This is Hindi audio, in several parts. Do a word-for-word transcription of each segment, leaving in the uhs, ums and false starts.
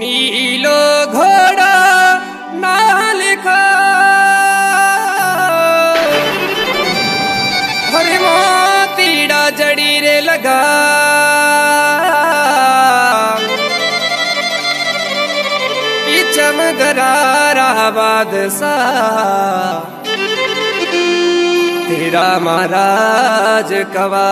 नीलो घोड़ा ना लिखा हरे मोतीड़ा जड़ी रे लगा पीछम गरारा बादशाह तेरा महाराज कवा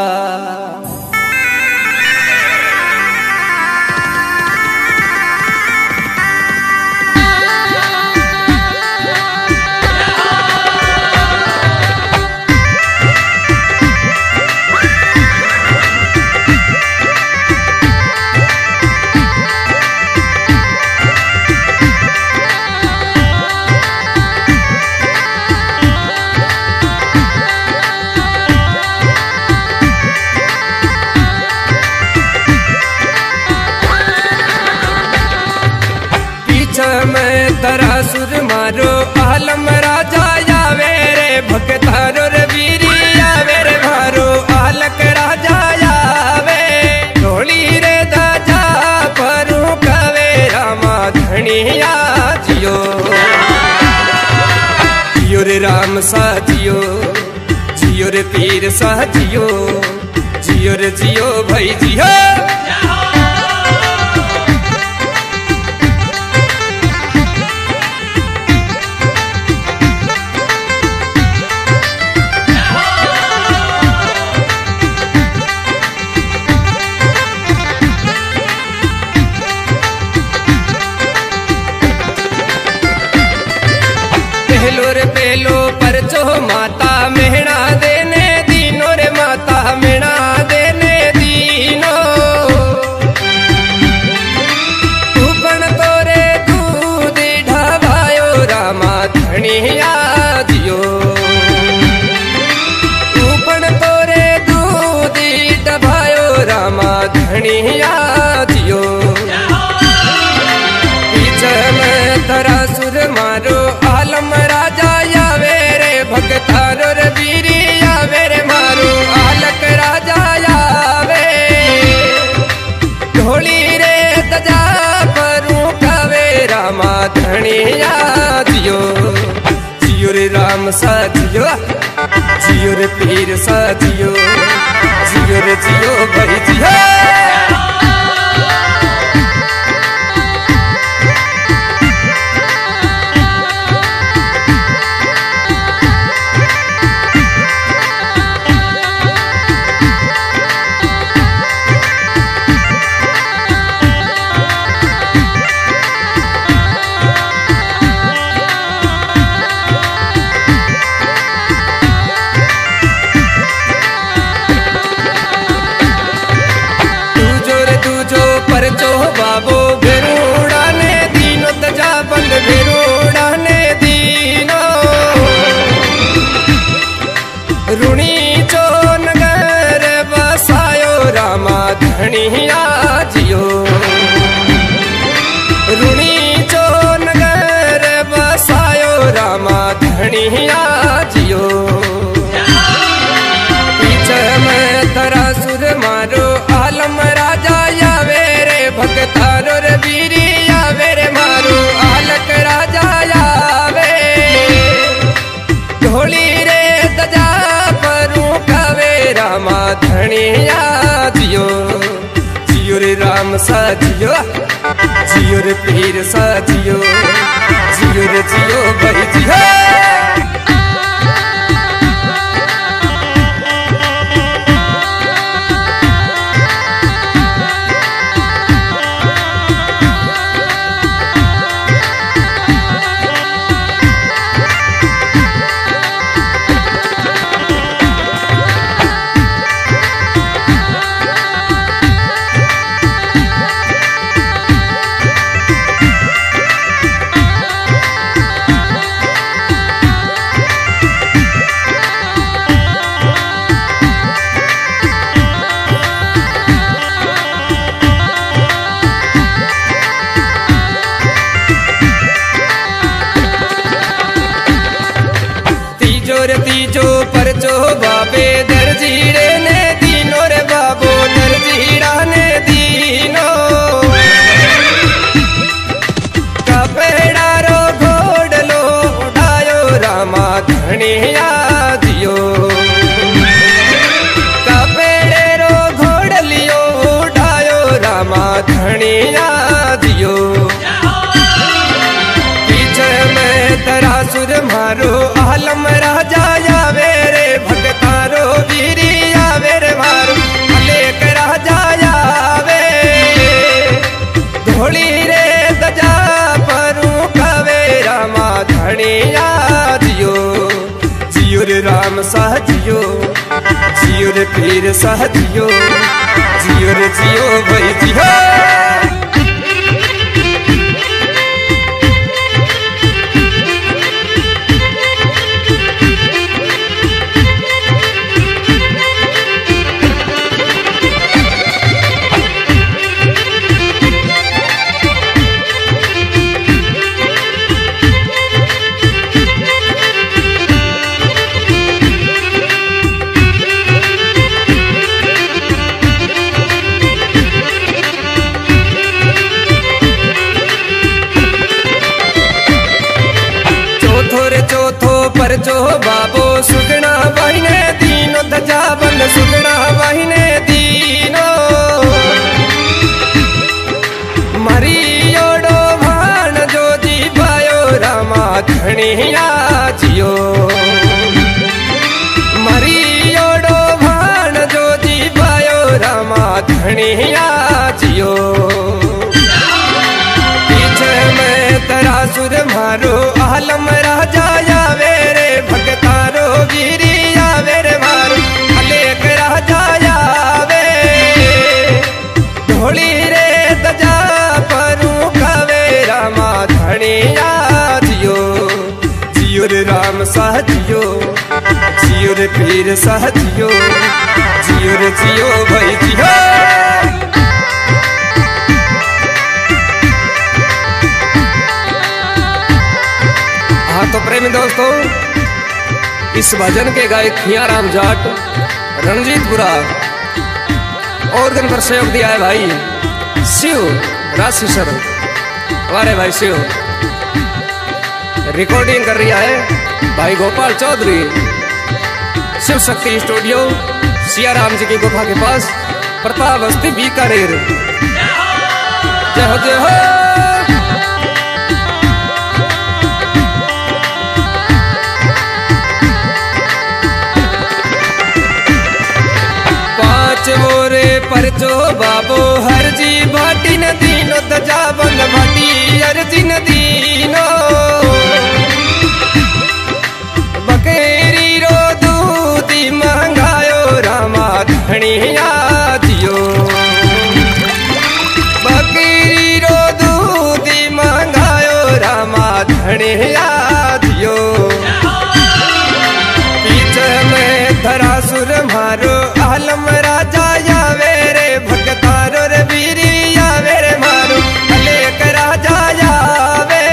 तरासुर मारो आलम राजा यावे रे भक्तारो रे वीरी यावे रे मारो आलक राजा यावे ढोली रे दाजा परू कवे रामा धनिया जियो जियो रे राम सा जियो जियो रे पीर सा जियो जियो रे जियो भाई जियो पेलो रे पेलो परचो माता मेहना देने दीनो रे माता मेहना देने दीनो ऊपन तोरे दूध ढावायो रामा धनिया जियो ऊपन तोरे दूध ढावायो रामा धनिया जियो पीछे में तरासुर मारो आलम राजा यावे रे भक्तारो रे वीरी यावे रे मारो आलक राजा यावे ढोली रे तजा परू कवे रामा धनिया जियो जियो रे राम सा जियो जियो रे पीर सा जियो जियो रे जियो भाई जियो परचो बाबो भेरूड़ा ने दीनो तजा बंद भेरूड़ा ने दीनो रुणी चो नगर बसायो रामा धनिया जियो रुणी चो नगर बसायो रामा धनिया जियो पीछे में तरासुर मारो आलम राजा यावे भक्तारो रे वीरी यावे रे मारो आलक राजा यावे ढोली रे तजा परू कवे रामा धनिया जियो जियो रे राम सा जियो जियो रे पीर सा जियो जियो रे जियो भाई जियो तीजो परचो बाबे दर्जीरे ने दीनो रे बाबो दर्जीरा ने दीनो धनिया जियो। पीछे में तेरा सुर मारो आलम राजा आवे रे भगतारो वीरी आवे रे मारो अलेक राजा आवे धोली रे दजा परू कवे रामा धनिया जियो। जियो रे राम साह जियो, जियो रे पीर साह जियो, जियो रे जियो भाई जियो। पर जो बाबो सुगना बहिने दीनो दजा बंद सुगना बहिने दीनो मरी ओडो भान जो जी पायो रामा धनिया जियो। मरी ओडो भान जो जी पायो रामा धनिया जियो। पीछे में तेरा सुर मारो आलम राजा आवे रे भगतारो वीरी आवे रे मारो अलेक राजा आवे ढोली रे दजा परू कवे रामा धनिया जियो। जियो रे राम साह जियो, जियो रे पीर साह जियो, जियो रे जियो भाई जियो। तो प्रेमी दोस्तों, इस भजन के गायक खियाराम जाट रणजीतपुरा और दिन पर सहयोग दिया है भाई शिव राशि सर हमारे भाई शिव। रिकॉर्डिंग कर रहा है भाई गोपाल चौधरी शिव शक्ति स्टूडियो सियाराम जी की गुफा के पास प्रताप बस्ती बीकानेर। जय हो जय हो। मोरे पर जो बाबो हर जी भाटी न दीनो दजा बंद भाटी अर्जी न दीनो बकेरी रो दूधी महंगायो रामा धनिया जियो। बकेरी रो दूधी महंगायो रामा धनिया जियो। पीछे में धरा सुर मारो आलम राजा आवे रे भगतारो रे वीरी आवे रे मारो अलेक राजा आवे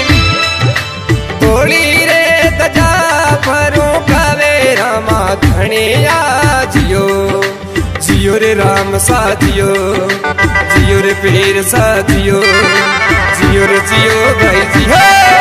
धोली रे दजा परू कवे रामा धनिया जियो। जियो रे राम सा जियो, जियो रे पीर सा जियो, जियो रे जियो भाई जियो।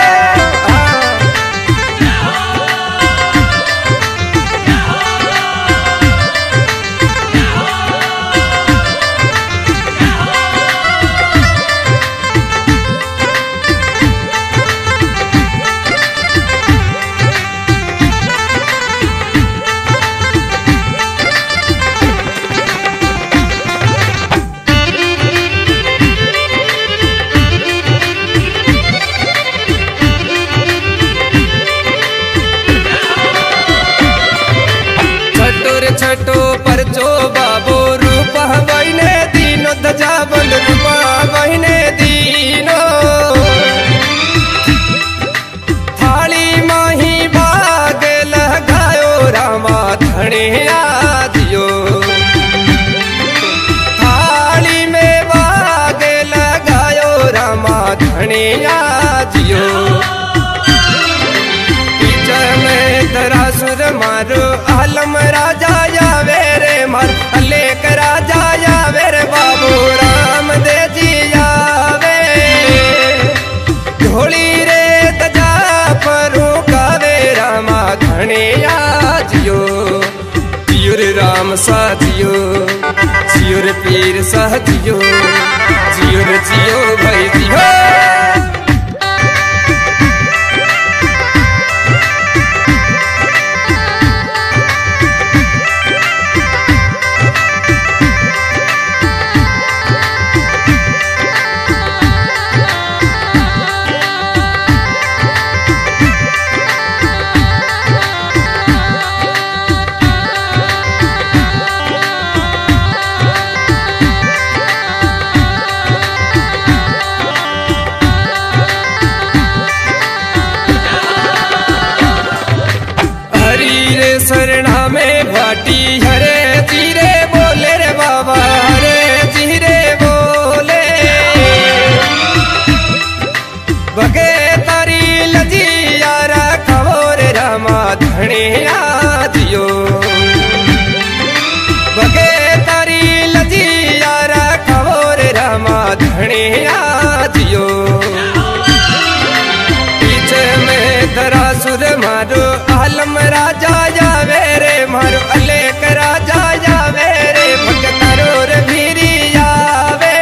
छठो पर जो बाबो रूपा बहिने दीनो दजा बंद रूपा बहिने दीनो थाली माही बाग लगायो रामा धनिया जियो। थाली में बाग लगायो रामा धनिया जियो। पीछे में तेरा सुर मारो आलम राजा आवे रे मार अलेक राजा आवे रे बाबू राम दे जी आवे ढोली रे दजा परू कवे रामा धनिया जियो। जियो रे राम सा जियो, जियो रे पीर सा जियो, जियो जियो रे जियो भाई जियो। शरणा में भाटी हरे जीरे बोले रे बाबा हरे जीरे बोले बगे तारी लजी यारा खबोर रामा धनिया जियो बगे तारी लजी यारा खबोर रामा धनिया जियो। पीछे में धरा सुर मारो आलम राजा जावे रे मारो अलेक राजा जावे रे भक्तारो रे भीरी जावे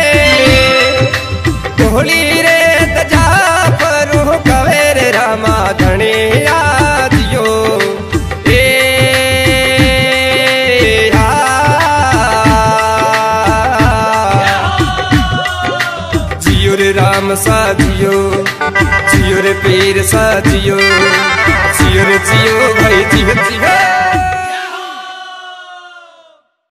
ढोली रे तजा परू कवे रे रामा धनिया जियो ए आ जियो रे राम सा जियो जियो रे पीर सा जियो जियो रे जियो भाई जियो जियो।